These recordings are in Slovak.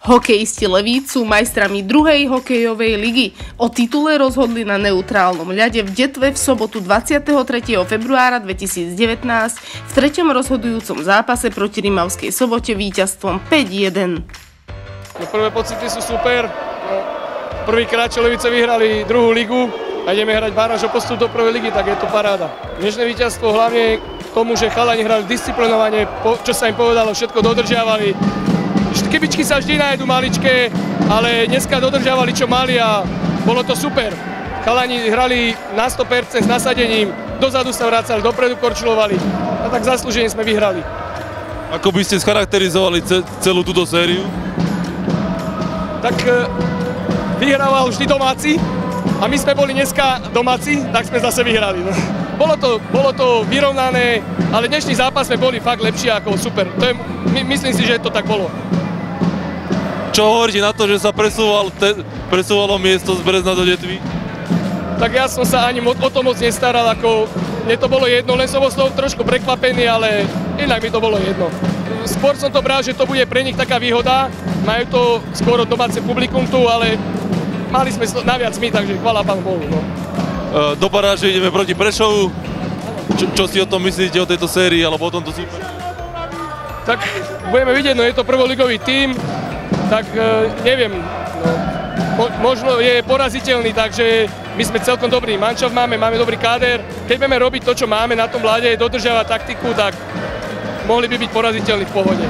Hokejisti Levíc sú majstrami druhej hokejovej ligy. O titule rozhodli na neutrálnom ľade v Detve v sobotu 23. februára 2019 v treťom rozhodujúcom zápase proti Rimavskej Sobote víťazstvom 5-1. Prvé pocity sú super. Prvýkrát, čo Levice vyhrali druhú ligu a ideme hrať baráž o postup do prvej ligy, tak je to paráda. Dnešné víťazstvo hlavne tomu, že chalani hrali disciplinovane, čo sa im povedalo, všetko dodržiavali. Chybičky sa vždy nájdu maličké, ale dneska dodržiavali, čo mali a bolo to super. Chalani hrali na 100% s nasadením, dozadu sa vracali, dopredu korčulovali a tak zaslúžene sme vyhrali. Ako by ste scharakterizovali celú túto sériu? Tak vyhrával vždy domáci a my sme boli dneska domáci, tak sme zase vyhrali. Bolo to vyrovnané, ale dnešný zápas sme boli fakt lepší ako super. Myslím si, že to tak bolo. Čo hovoríte na to, že sa presúvalo miesto z Brezna do Detvy? Tak ja som sa ani o to moc nestaral, ako mne to bolo jedno, len som bol z toho trošku prekvapený, ale inak mi to bolo jedno. Skôr som to bral, že to bude pre nich taká výhoda, majú to skoro domáce publikum tu, ale mali sme naviac my, takže chvála Pánu Bohu. No. Do baráže ideme proti Prešovu. Čo si o tom myslíte, o tejto sérii, alebo o tomto super? Tak budeme vidieť, no je to prvoligový tím, tak neviem, možno je poraziteľný, takže my sme celkom dobrý manšaft, máme dobrý káder. Keď budeme robiť to, čo máme na tom ľade, dodržiavať taktiku, tak mohli by byť poraziteľní v pohode.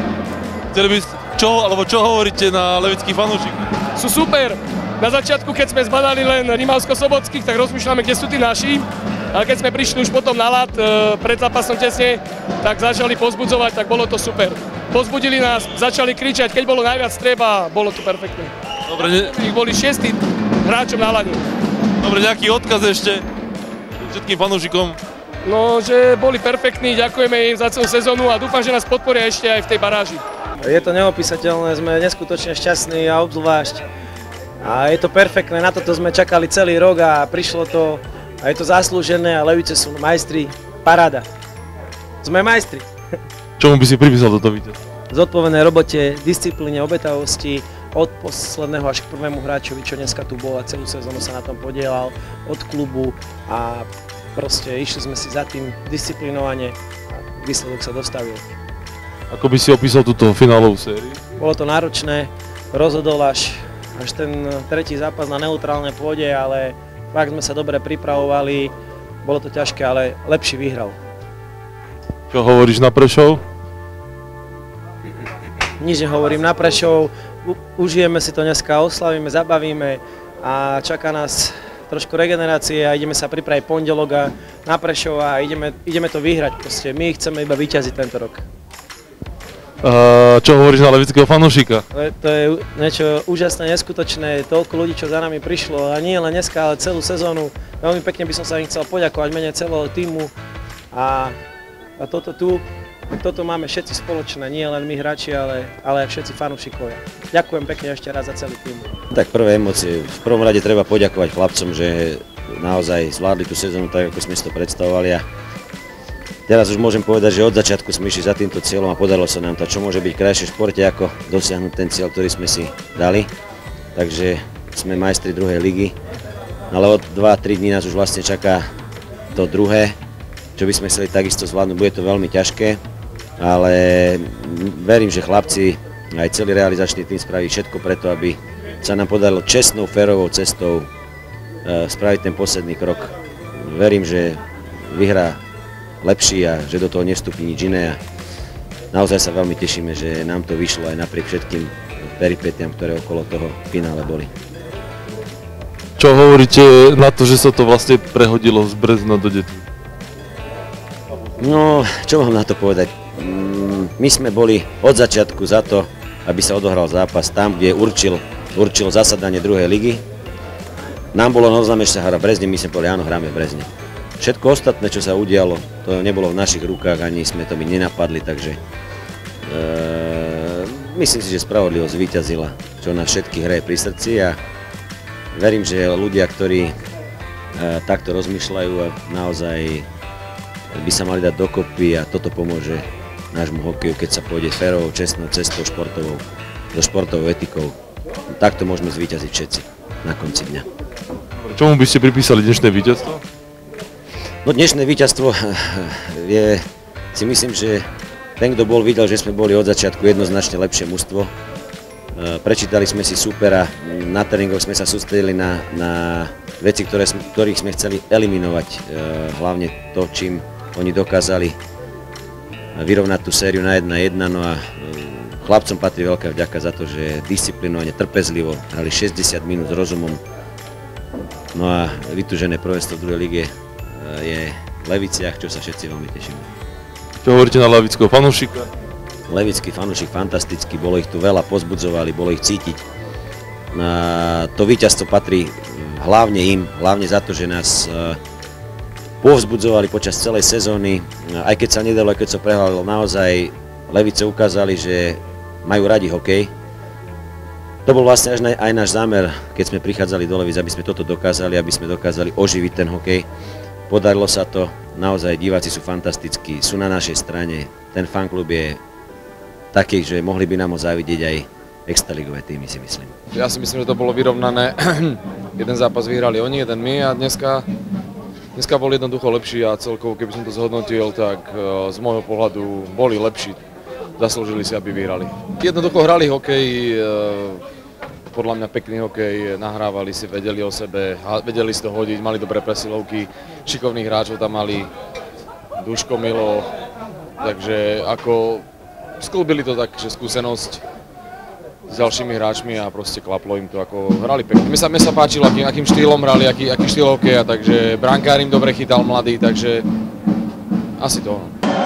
Čo hovoríte na levických fanúšikov? Sú super. Na začiatku, keď sme zbadali len Rimavsko-Sobotských, tak rozmýšľame, kde sú tí naši. Ale keď sme prišli už potom na ľad pred zápasom tesne, tak začali pozbudzovať, tak bolo to super. Pozbudili nás, začali kričať, keď bolo najviac treba, bolo to perfektné. Dobre, ich boli 6. hráčom na ľade. Dobre, nejaký odkaz ešte všetkým fanúšikom? No, že boli perfektní, ďakujeme im za celú sezónu a dúfam, že nás podporia ešte aj v tej baráži. Je to neopísateľné, sme neskutočne šťastní a obzvlášť. A je to perfektné, na toto sme čakali celý rok a prišlo to a je to zaslúžené a Levice sú majstri, paráda. Sme majstri. Čomu by si pripísal toto víťazstvo? Zodpovednej robote, disciplíne, obetavosti, od posledného až k prvému hráčovi, čo dneska tu bol a celú sezónu sa na tom podielal, od klubu a proste išli sme si za tým disciplinovane a výsledok sa dostavil. Ako by si opísal túto finálovú sériu? Bolo to náročné, rozhodol až ten tretí zápas na neutrálnej pôde, ale fakt sme sa dobre pripravovali, bolo to ťažké, ale lepší vyhral. Čo hovoríš na Prešov? Nič nehovorím na Prešov, užijeme si to dneska, oslavíme, zabavíme a čaká nás trošku regenerácie a ideme sa pripraviť pondelok a na Prešov a ideme to vyhrať. Proste. My chceme iba vyťaziť tento rok. Čo hovoríš na levického fanúšika? To je niečo úžasné, neskutočné, toľko ľudí, čo za nami prišlo a nie len dneska, ale celú sezónu. Veľmi pekne by som sa im chcel poďakovať mene celého tímu a toto máme všetci spoločné, nie len my hráči, ale aj všetci fanúšikovia. Ďakujem pekne ešte raz za celý tým. Tak prvé emócie. V prvom rade treba poďakovať chlapcom, že naozaj zvládli tú sezónu tak, ako sme si to predstavovali. A teraz už môžem povedať, že od začiatku sme išli za týmto cieľom a podarilo sa nám to, čo môže byť krajšie v športe, ako dosiahnuť ten cieľ, ktorý sme si dali. Takže sme majstri druhej ligy, ale od 2-3 dní nás už vlastne čaká to druhé, čo by sme chceli takisto zvládnuť. Bude to veľmi ťažké, ale verím, že chlapci aj celý realizačný tým spraví všetko preto, aby sa nám podarilo čestnou, férovou cestou spraviť ten posledný krok. Verím, že vyhrá lepší a že do toho nevstúpi nič iné. A naozaj sa veľmi tešíme, že nám to vyšlo aj napriek všetkým peripetiam, ktoré okolo toho finále boli. Čo hovoríte na to, že sa to vlastne prehodilo z Brezna do Detvy? No, čo mám na to povedať? My sme boli od začiatku za to, aby sa odohral zápas tam, kde určil zasadanie druhej ligy. Nám bolo oznámené, že sa hrá v Brezne, my sme povedali, áno, hráme v Brezne. Všetko ostatné, čo sa udialo, to nebolo v našich rukách, ani sme to my nenapadli, takže myslím si, že spravodlivosť zvíťazila, čo nás všetkých hraje pri srdci a verím, že ľudia, ktorí takto rozmýšľajú a naozaj by sa mali dať dokopy a toto pomôže nášmu hokeju, keď sa pôjde férovou, čestnou cestou športovou so športovou etikou. Takto môžeme zvíťaziť všetci na konci dňa. Čomu by ste pripísali dnešné víťazstvo? No dnešné víťazstvo je, si myslím, že ten, kto bol, videl, že sme boli od začiatku jednoznačne lepšie mužstvo. Prečítali sme si supera, na tréningoch sme sa sústredili na veci, ktorých sme chceli eliminovať. Hlavne to, čím oni dokázali vyrovnať tú sériu na 1-1. No a chlapcom patrí veľká vďaka za to, že disciplinovane, trpezlivo hrali 60 minút s rozumom. No a vytúžené prvenstvo v druhej lige je v Leviciach, čo sa všetci veľmi tešíme. Čo hovoríte na levického fanúšika? Levický fanúšik fantastický, bolo ich tu veľa, pozbudzovali, bolo ich cítiť. To víťazstvo patrí hlavne im, hlavne za to, že nás povzbudzovali počas celej sezóny. Aj keď sa nedalo, aj keď sa prehľadalo, naozaj Levice ukázali, že majú radi hokej. To bol vlastne aj náš zámer, keď sme prichádzali do Levic, aby sme toto dokázali, aby sme dokázali oživiť ten hokej. Podarilo sa to, naozaj diváci sú fantastickí, sú na našej strane, ten fanklub je taký, že mohli by nám ho závidieť aj extraligové týmy, si myslím. Ja si myslím, že to bolo vyrovnané. Jeden zápas vyhrali oni, jeden my a dneska bol jednoducho lepší a celkovo, keby som to zhodnotil, tak z môjho pohľadu boli lepší. Zaslúžili si, aby vyhrali. Jednoducho hrali hokej, podľa mňa pekný hokej, nahrávali si, vedeli o sebe, vedeli si to hodiť, mali dobré presilovky, šikovných hráčov tam mali, Duško, Milo, takže ako sklúbili to tak, že skúsenosť s ďalšími hráčmi a proste klaplo im to, ako hrali pekne. Mne sa páčilo, akým štýlom hrali, aký štýl hokeja, takže brankár im dobre chytal mladý, takže asi to.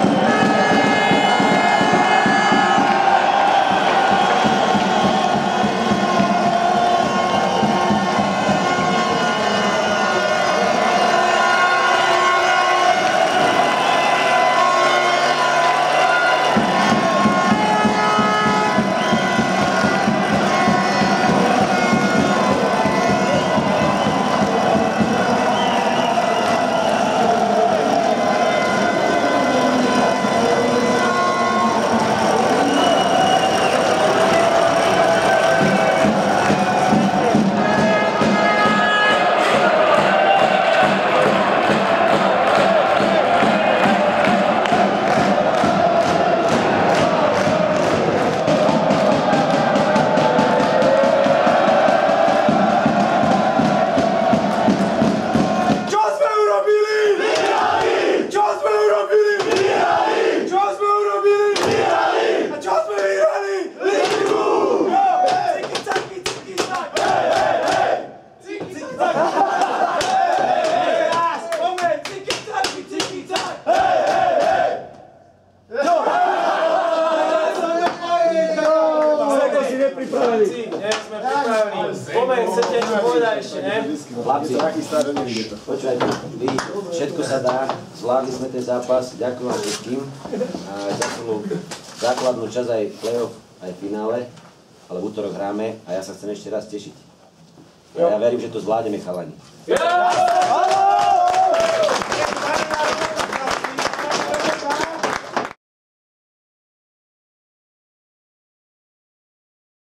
Chlapci, počúvajte, všetko sa dá, zvládli sme ten zápas, ďakujem vám všetkým za celú základnú časť aj play-off, aj finále, ale v útorok hráme a ja sa chcem ešte raz tešiť. Ja verím, že to zvládneme, chalani.